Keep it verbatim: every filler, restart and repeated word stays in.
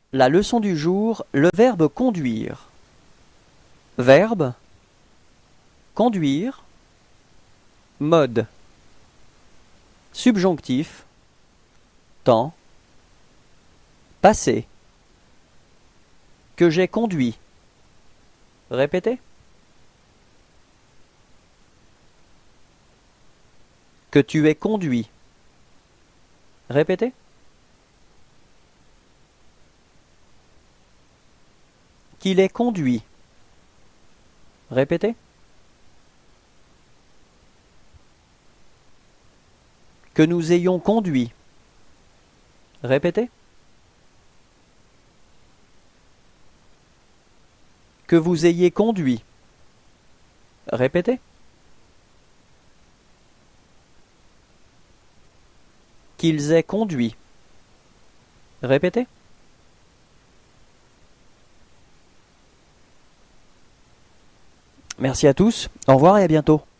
La leçon du jour, le verbe conduire. Verbe, conduire, mode, subjonctif, temps, passé. Que j'ai conduit. Répétez. Que tu aies conduit. Répétez. Qu'il ait conduit. Répétez. Que nous ayons conduit. Répétez. Que vous ayez conduit. Répétez. Qu'ils aient conduit. Répétez. Merci à tous, au revoir et à bientôt.